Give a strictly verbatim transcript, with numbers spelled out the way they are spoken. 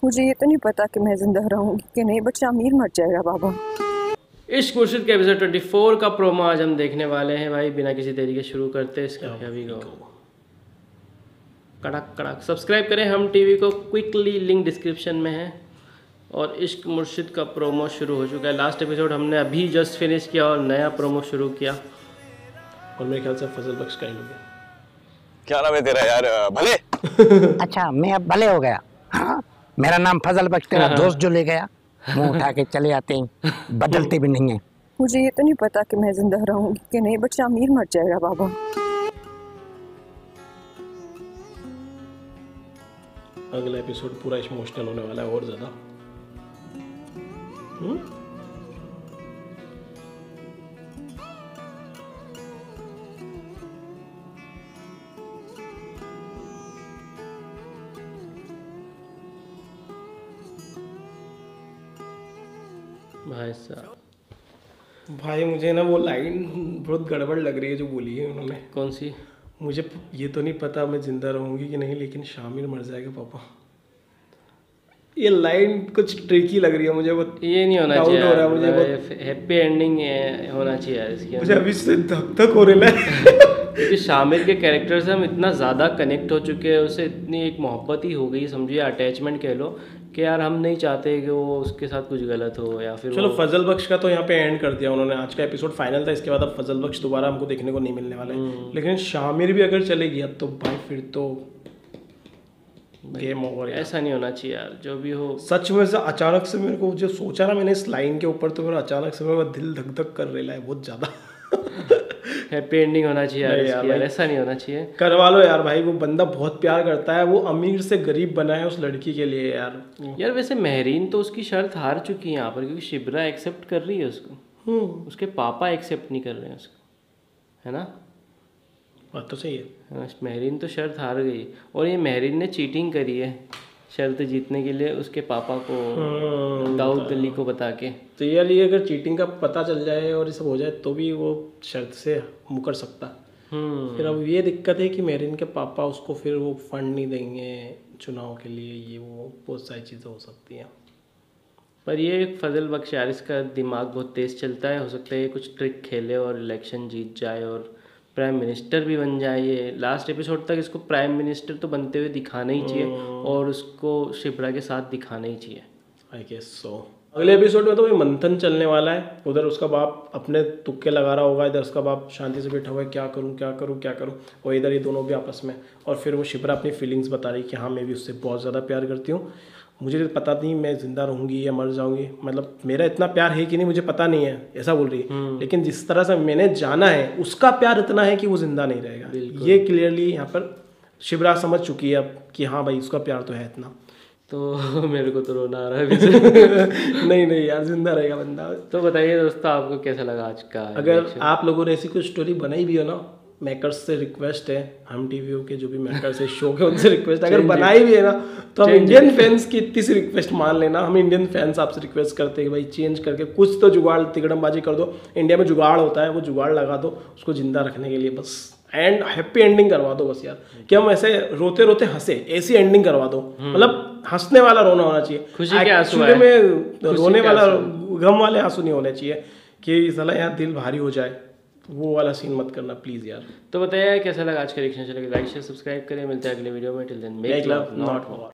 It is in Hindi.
मुझे ये तो नहीं पता कि मैं जिंदा रहूंगी कि नहीं, बट शामिर मर जाएगा बाबा। इश्क मुर्शिद के एपिसोड चौबीस का प्रोमो आज हम देखने वाले हैं भाई। बिना किसी देरी के शुरू करते हैं इसका। अभी गो कड़क कड़क सब्सक्राइब करें हम टीवी को क्विकली, लिंक डिस्क्रिप्शन में है। और इश्क मुर्शिद का प्रोमो शुरू हो चुका है। लास्ट एपिसोड हमने अभी जस्ट फिनिश किया और नया प्रोमो शुरू किया और मेरे ख्याल से फजल बख्श का ही हो गया। क्या नाम है तेरा यार? भले अच्छा मैं अब भले हो गया। हाँ? मेरा नाम फजल बख्श, तेरा दोस्त जो ले गया मुंह उठा के चले आते हैं, बदलते भी नहीं है। मुझे ये तो नहीं पता कि मैं जिंदा रहूंगी कि नहीं, बट शामिर मर जाएगा बाबा। अगला एपिसोड पूरा इमोशनल होने वाला है और ज्यादा। हम्म भाई साहब, भाई मुझे ना वो लाइन बहुत गड़बड़ लग रही है जो बोली है उन्होंने। कौन सी? मुझे ये तो नहीं पता मैं जिंदा रहूंगी कि नहीं, लेकिन शामिर मर जाएगा पापा। ये लाइन कुछ ट्रिकी लग रही है मुझे। वो ये नहीं होना डाउट चाहिए हो रहा है मुझे। बहुत हैप्पी एंडिंग होना चाहिए यार इसके। मुझे अभी से धक धक हो रहा है क्योंकि शामिर के कैरेक्टर से हम इतना ज़्यादा कनेक्ट हो चुके हैं, उससे इतनी एक मोहब्बत ही हो गई, समझिए अटैचमेंट कह लो, कि यार हम नहीं चाहते कि वो उसके साथ कुछ गलत हो या फिर। चलो फजल बख्श का तो यहाँ पे एंड कर दिया उन्होंने। आज का एपिसोड फाइनल था, इसके बाद अब फजल बख्श दोबारा हमको देखने को नहीं मिलने वाला है। लेकिन शामिर भी अगर चले गया तो भाई फिर तो गेम ओवर। ऐसा नहीं होना चाहिए यार, जो भी हो। सच में से अचानक से मेरे को जो सोचा ना मैंने इस लाइन के ऊपर, तो मेरा अचानक से मेरा दिल धक धक कर रहा है बहुत ज्यादा। हैप्पी एंडिंग होना चाहिए यार, यार, यार ऐसा नहीं होना चाहिए। करवा लो यार भाई, वो बंदा बहुत प्यार करता है, वो अमीर से गरीब बना है उस लड़की के लिए यार। यार वैसे महरीन तो उसकी शर्त हार चुकी है यहाँ पर, क्योंकि शिब्रा एक्सेप्ट कर रही है उसको, उसके पापा एक्सेप्ट नहीं कर रहे हैं उसको, है ना? बात तो सही है। हाँ, महरीन तो शर्त हार गई और ये महरीन ने चीटिंग करी है शर्त जीतने के लिए उसके पापा को, दाऊद अली को बता के। तो यार ये अगर चीटिंग का पता चल जाए और ये सब हो जाए तो भी वो शर्त से मुकर सकता। फिर अब ये दिक्कत है कि मेरिन के पापा उसको फिर वो फंड नहीं देंगे चुनाव के लिए, ये वो बहुत सारी चीज़ें हो सकती हैं। पर ये फजल बख्श यार, इसका दिमाग बहुत तेज़ चलता है, हो सकता है ये कुछ ट्रिक खेले और इलेक्शन जीत जाए और प्राइम मिनिस्टर भी बन जाए। ये लास्ट एपिसोड तक इसको प्राइम मिनिस्टर तो बनते हुए दिखाना ही चाहिए और उसको शिप्रा के साथ दिखाना ही चाहिए। I guess so. अगले एपिसोड में तो वही मंथन चलने वाला है। उधर उसका बाप अपने तुक्के लगा रहा होगा, इधर उसका बाप शांति से बैठा हुआ है, क्या करूं क्या करूं क्या करूं, और इधर ये दोनों भी आपस में। और फिर वो शिप्रा अपनी फीलिंग्स बता रही कि हाँ मैं भी उससे बहुत ज़्यादा प्यार करती हूँ, मुझे पता नहीं मैं जिंदा रहूंगी या मर जाऊंगी, मतलब मेरा इतना प्यार है कि नहीं मुझे पता नहीं है, ऐसा बोल रही है। लेकिन जिस तरह से मैंने जाना है उसका प्यार इतना है कि वो जिंदा नहीं रहेगा। ये क्लियरली यहाँ पर शिप्रा समझ चुकी है अब कि हाँ भाई उसका प्यार तो है इतना। तो मेरे को तो रोना आ रहा है नहीं नहीं यार, जिंदा रहेगा बंदा। तो बताइए दोस्तों आपको कैसा लगा आज का? अगर आप लोगों ने ऐसी कोई स्टोरी बनाई भी हो ना, मेकर्स से रिक्वेस्ट है, हम टीवी के जो भी मेकर्स है शो के उनसे रिक्वेस्ट, अगर बनाई भी है ना तो हम इंडियन फैंस की इतनी सी रिक्वेस्ट मान लेना। हम इंडियन फैंस आपसे रिक्वेस्ट करते हैं कि भाई चेंज करके कुछ तो जुगाड़ तिगड़मबाजी कर दो। इंडिया में जुगाड़ होता है, वो जुगाड़ लगा दो उसको जिंदा रखने के लिए बस, एंड हैप्पी एंडिंग करवा दो बस यार, कि हम ऐसे रोते रोते हंसे, ऐसी एंडिंग करवा दो। मतलब हंसने वाला रोना होना चाहिए, खुशी के आंसू में रोने वाला गम वाले आंसू नहीं होने चाहिए कि साला यार दिल भारी हो जाए, वो वाला सीन मत करना प्लीज यार। तो बताइए कैसा लगा आज का रिएक्शन, चलेगा लाइक शेयर सब्सक्राइब करें, मिलते हैं अगले वीडियो में। Till then make love not war.